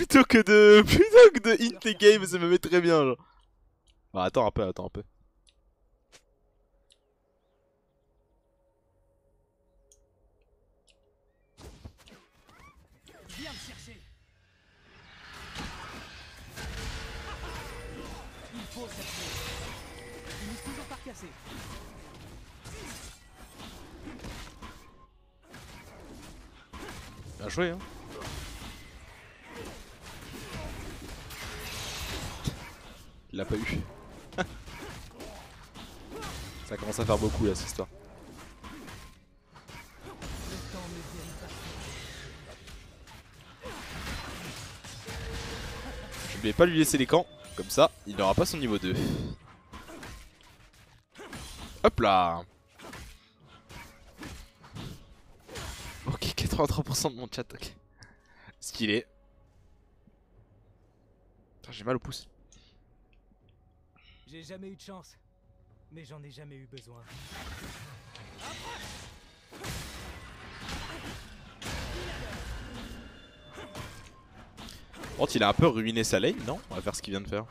plutôt que de hint les games, ça me met très bien genre. Bah attends un peu, attends un peu. Viens me chercher. Il faut s'appuyer. Il finit toujours par casser. Bien joué hein. Il l'a pas eu. Ça commence à faire beaucoup là cette histoire. Le temps ne guérit pas. N'oubliez pas de lui laisser les camps, comme ça il n'aura pas son niveau 2. Hop là. Ok, 83% de mon chat, ok. Stylé. J'ai mal au pouce. J'ai jamais eu de chance, mais j'en ai jamais eu besoin. Bon, il a un peu ruiné sa lane, non? On va faire ce qu'il vient de faire.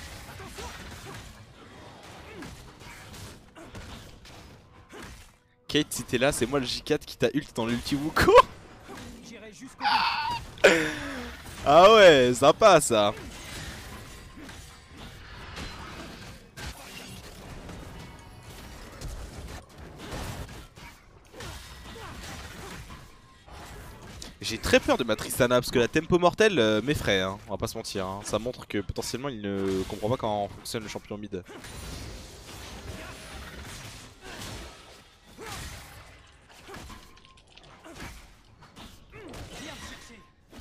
Kate, si t'es là, c'est moi le J4 qui t'a ult dans l'ulti Wukong. J'irai jusqu'au bout. Ah ouais, sympa ça. J'ai très peur de ma Tristana parce que la tempo mortelle m'effraie, hein, on va pas se mentir. Hein. Ça montre que potentiellement il ne comprend pas comment fonctionne le champion mid. Viens me chercher.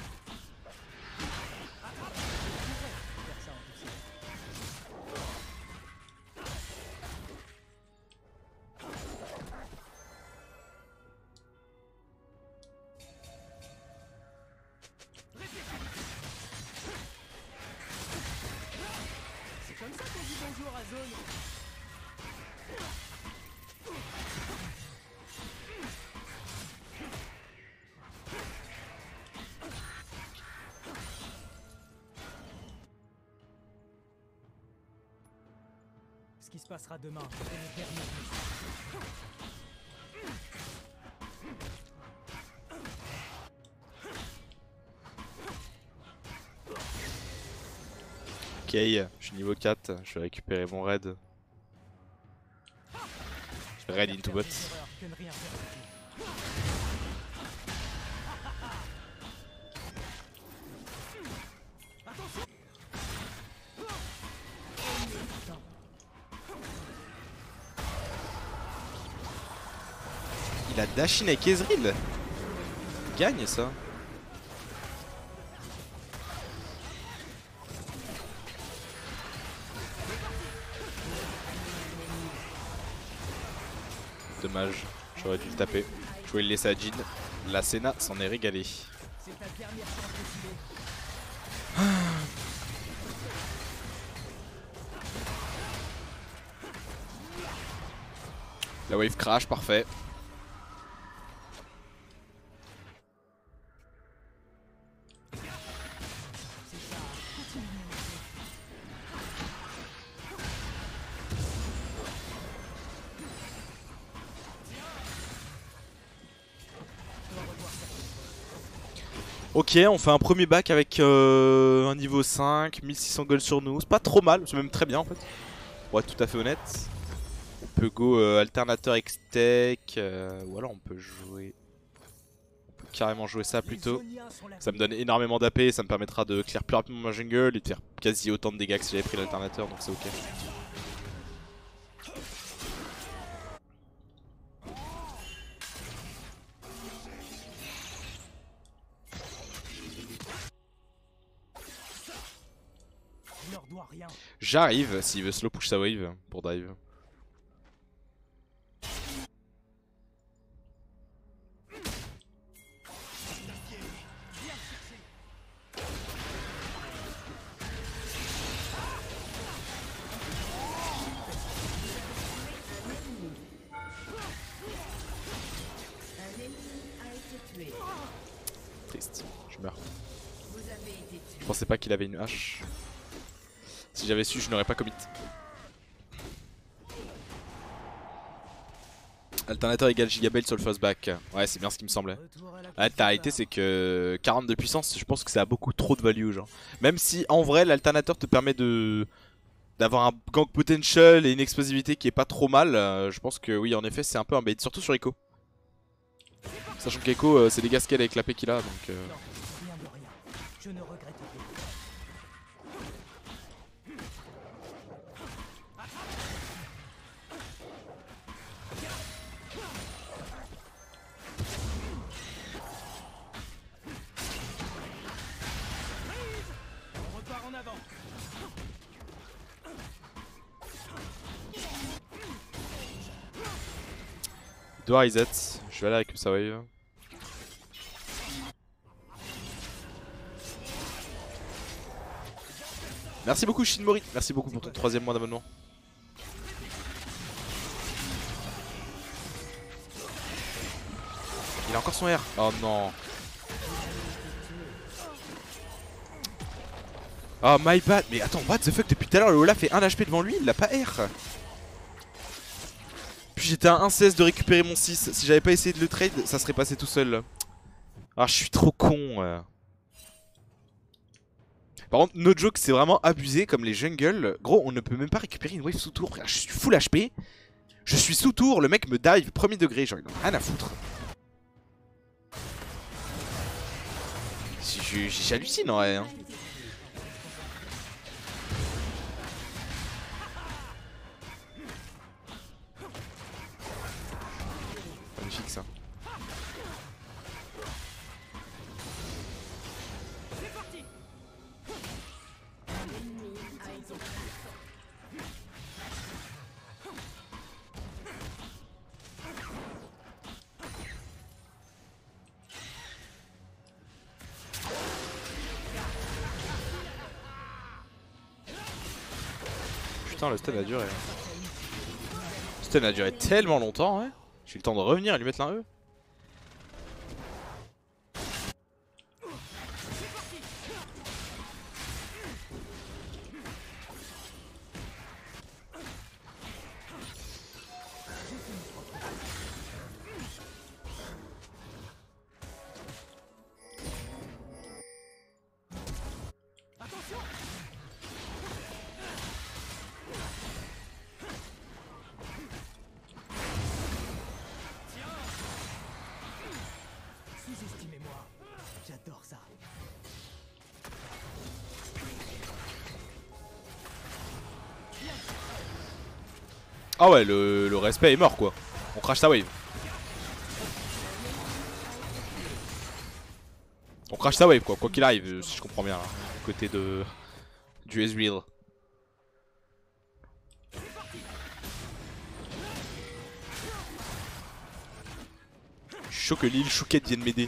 Faire ça en douceur. C'est comme ça qu'on dit bonjour à Zone. Ce qui se passera demain est le dernier jour. Ok, je suis niveau 4, je vais récupérer mon raid. Je vais raid into bot. Que ne rien faire de plus. Attention. Il a dash in avec Ezreal. Il gagne ça. Dommage, j'aurais dû le taper. Je voulais le laisser à Jhin. La Senna s'en est régalée. C'est ta dernière chance de filer. La wave crash, parfait. C'est ça. Continue de monter. Je dois revoir ça. Ok, on fait un premier bac avec un niveau 5, 1600 gold sur nous. C'est pas trop mal, c'est même très bien en fait. Pour être tout à fait honnête. On peut go alternateur X-Tech, ou alors on peut jouer... On peut carrément jouer ça plutôt. Ça me donne énormément d'AP et ça me permettra de clear plus rapidement ma jungle et de faire quasi autant de dégâts que si j'avais pris l'alternateur, donc c'est ok. Je leur dois rien. J'arrive s'il veut slow push sa wave pour dive. Triste, je meurs. Vous avez été tué. Je pensais pas qu'il avait une hache. Si j'avais su, je n'aurais pas commit. Alternateur égale Gigabell sur le first back. Ouais, c'est bien ce qui me semblait. Retour à la La réalité, c'est que 40 de puissance, je pense que ça a beaucoup trop de value. Genre. Même si en vrai, l'alternateur te permet d'avoir un gank potential et une explosivité qui est pas trop mal. Je pense que oui, en effet, c'est un peu un bait, surtout sur Echo. Sachant qu'Echo, c'est des gasquets avec l'AP qu'il a. Donc, Non, rien de rien. Je ne regrette pas. On repart en avant. il doit reset. Je vais aller avec sa wave. Merci beaucoup Shinmori, merci beaucoup pour ton 3ème mois d'abonnement. Il a encore son R. Oh non. Oh my bad. Mais attends, what the fuck, depuis tout à l'heure le Olaf fait 1 HP devant lui, il l'a pas R. Puis j'étais à 1-16 de récupérer mon 6. Si j'avais pas essayé de le trade, ça serait passé tout seul. Ah, je suis trop con. Par contre, no joke, c'est vraiment abusé comme les jungles. Gros, on ne peut même pas récupérer une wave sous tour. Je suis full HP. Je suis sous tour, le mec me dive premier degré. Genre, il en a rien à foutre. J'hallucine en vrai. Hein. Magnifique ça. Putain, le stun a duré. Le stun a duré tellement longtemps, ouais. J'ai eu le temps de revenir et lui mettre l'un E. Sous-estimez-moi. J'adore ça. Ah ouais, le respect est mort quoi. On crash sa wave. On crash sa wave quoi qu'il arrive, si je comprends bien, là, du côté du Ezreal. Je suis chaud que Lil Chouquette vienne m'aider.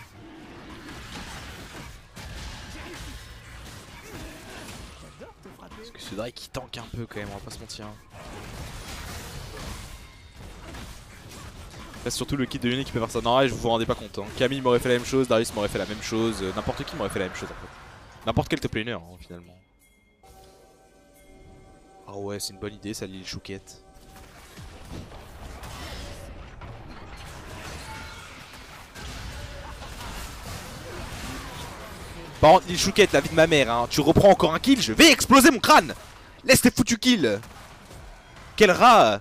Parce que ce Drake il tank un peu quand même, on va pas se mentir. Là, c'est surtout le kit de Yone qui peut faire ça. Non, ouais, je vous rendez pas compte. Hein. Camille m'aurait fait la même chose, Darius m'aurait fait la même chose, n'importe qui m'aurait fait la même chose en fait. N'importe quel top laner hein, finalement. Ah ouais, c'est une bonne idée ça, Lil Chouquette. Par contre, Lil Chouquette, la vie de ma mère, hein. Tu reprends encore un kill, je vais exploser mon crâne. Laisse tes foutus kills. Quel rat.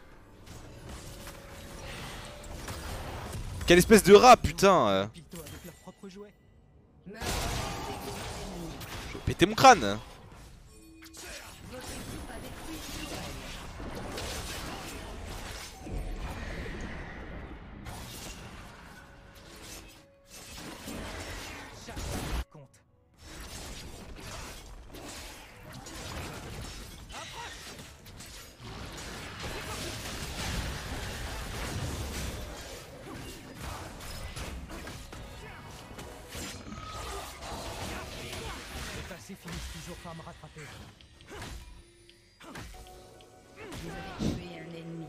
Quelle espèce de rat, putain. Picto avec leur propre jouet. Je vais péter mon crâne. Compte. Les passés finissent toujours par me rattraper. Vous avez tué un ennemi.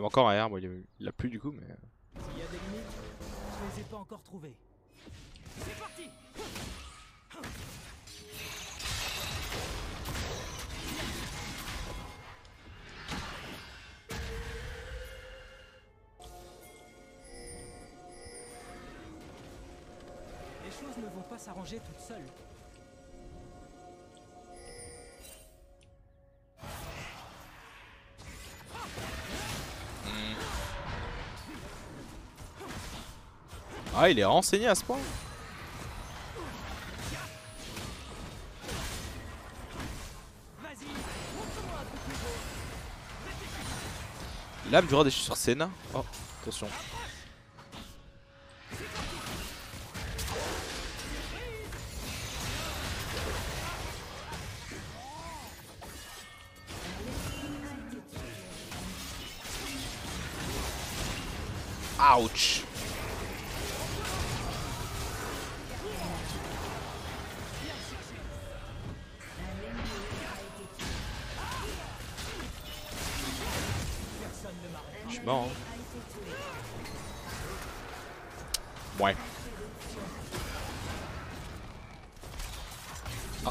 J'avais encore un R, bon, il l'a plus du coup, mais. S'il y a des limites, je les ai pas encore trouvées. C'est parti. Les choses ne vont pas s'arranger toutes seules. Ah, il est renseigné à ce point. Vas-y, montre-moi un truc nouveau. L'âme du roi déchu sur Senna. Oh, attention. Ouch. Je suis mort. Hein. Ouais. Ah.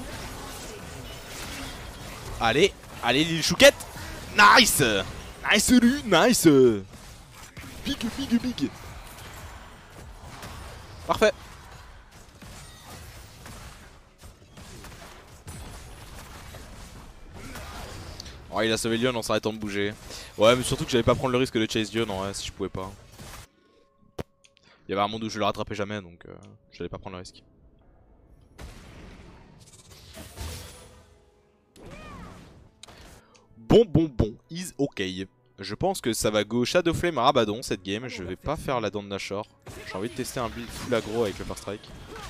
Allez, allez, les chouquettes. Nice. Nice, lui, nice. Big, big, big. Parfait. Oh, il a sauvé Lyon en s'arrêtant de bouger. Ouais, mais surtout que j'allais pas prendre le risque de chase Lyon en vrai si je pouvais pas. Il y avait un monde où je le rattrapais jamais donc j'allais pas prendre le risque. Bon, is ok. Je pense que ça va go Shadow Flame à Rabadon cette game. Je vais pas faire la dent de Nashor. J'ai envie de tester un build full aggro avec le First Strike.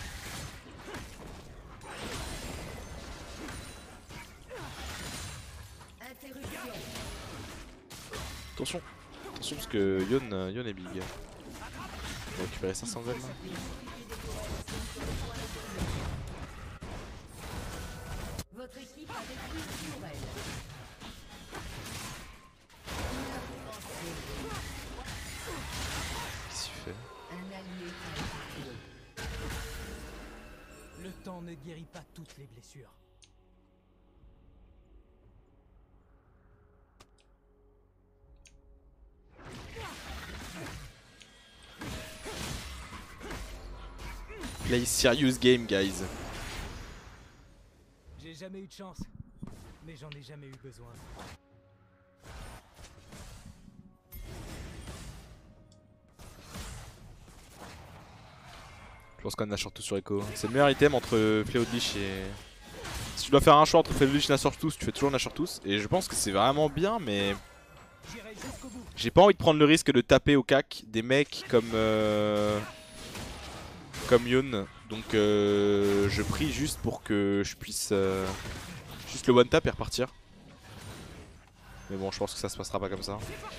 Attention, attention parce que Yon est big. On va récupérer 500 gold là. Votre équipe a détruit une tourelle. Qu'est-ce qu'il fait? Un allié a été tué. Le temps ne guérit pas toutes les blessures. Play serious game, guys. J'ai jamais eu de chance, mais j'en ai jamais eu besoin. Je pense qu'on a surtout sur Echo. C'est le meilleur item entre Fléau de Lich et... Si tu dois faire un choix entre Fléau de Lich et Nashor tous, tu fais toujours Nashor tous. Et je pense que c'est vraiment bien, mais... J'irai jusqu'au bout. J'ai pas envie de prendre le risque de taper au cac des mecs comme... Comme Yon. Donc je prie juste pour que je puisse... Juste le one tap et repartir. Mais bon, je pense que ça se passera pas comme ça.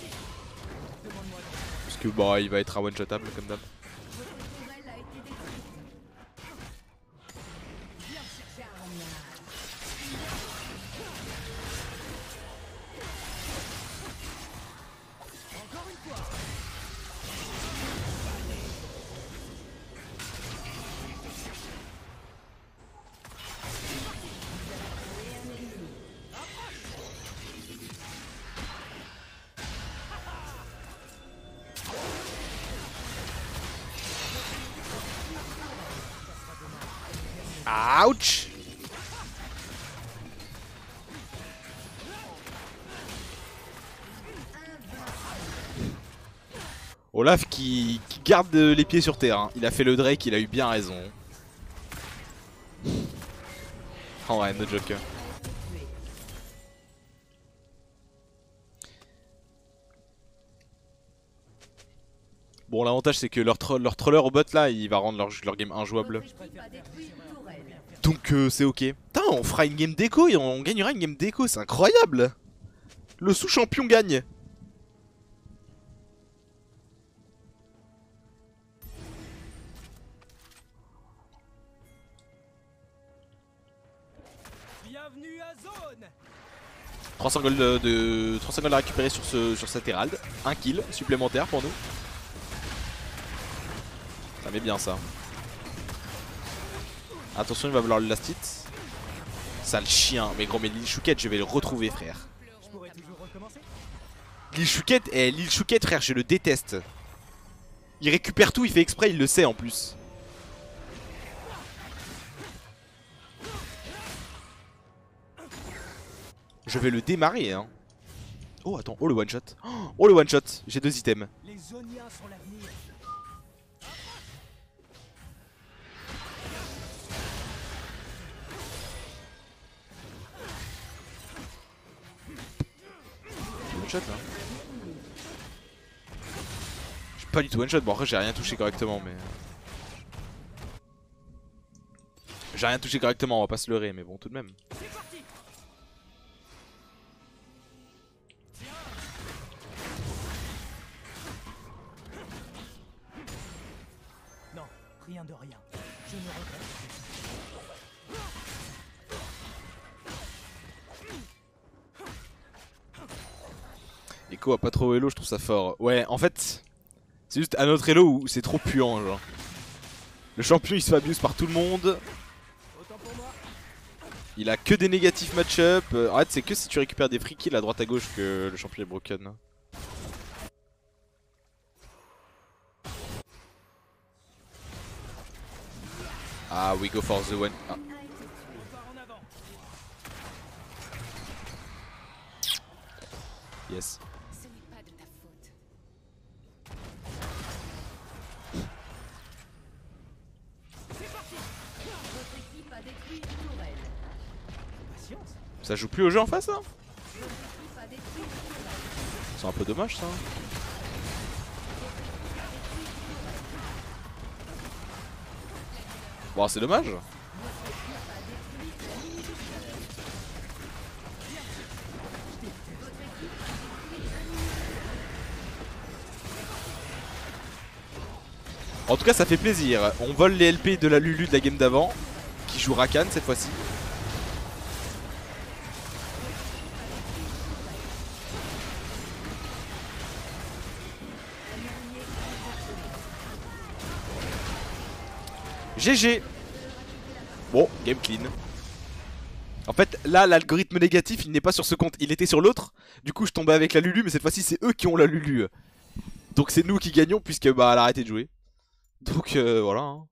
Parce que bah il va être un one shotable comme d'hab. Votre tourelle a été détruite. Viens chercher un renard. Encore une fois. Ouch. Olaf qui garde les pieds sur terre. Hein. Il a fait le Drake, il a eu bien raison. Oh ouais, no joker. Bon, l'avantage c'est que leur troller au bot là, il va rendre leur game injouable. Votre équipe a détruit une tourelle. Donc c'est ok. Putain, on fera une game déco et on gagnera une game déco, c'est incroyable. Le sous-champion gagne. Bienvenue à Zone. 300 gold 300 gold à récupérer sur cet Herald. Un kill supplémentaire pour nous. Ça met bien ça. Attention, il va vouloir le last hit. Sale chien. Mais gros, mais Lil Chouquette, je vais le retrouver, frère. Je pourrais toujours recommencer. Lil Chouquette, Lil Chouquette, frère, je le déteste. Il récupère tout, il fait exprès, il le sait en plus. Je vais le démarrer, hein. Oh, attends, oh le one shot. Oh le one shot, j'ai 2 items. Les Zoniens sont l'avenir. One shot là. J'ai pas du tout one shot, bon après j'ai rien touché correctement mais... J'ai rien touché correctement, on va pas se leurrer mais bon tout de même. Non, rien de rien. Je ne regrette. Echo a pas trop Elo, je trouve ça fort. Ouais, en fait, c'est juste un autre Elo où c'est trop puant, genre. Le champion il se fait abuse par tout le monde. Autant pour moi. Il a que des négatifs match-up. En fait, c'est que si tu récupères des free kills à droite à gauche que le champion est broken. Ah, we go for the one. Ah. On part en avant. Yes. Ce n'est pas de ta faute. Votre équipe a détruit une tourelle. Patience. Ça joue plus au jeu en face là? Votre équipe a détruit une tourelle. C'est un peu dommage ça. Bon, c'est dommage. En tout cas ça fait plaisir. On vole les LP de la Lulu de la game d'avant, qui joue Rakan cette fois-ci. GG. Bon, game clean. En fait, là, l'algorithme négatif, il n'est pas sur ce compte, il était sur l'autre. Du coup, je tombais avec la Lulu, mais cette fois-ci, c'est eux qui ont la Lulu. Donc c'est nous qui gagnons, puisque bah, elle a arrêté de jouer. Donc voilà. Hein.